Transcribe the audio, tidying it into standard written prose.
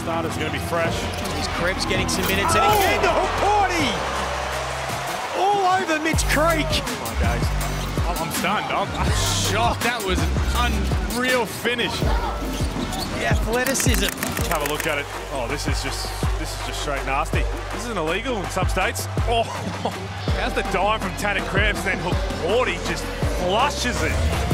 starter's going to be fresh. Here's Krebs getting some minutes, and again to Hukporti! All over Mitch Creek. Oh my days. I'm stunned. I'm shocked. That was an unreal finish. The athleticism. Let's have a look at it. Oh, this is just straight nasty. This isn't illegal in some states. Oh, how's the dime from Tanner Krebs, then Hukporti just flushes it.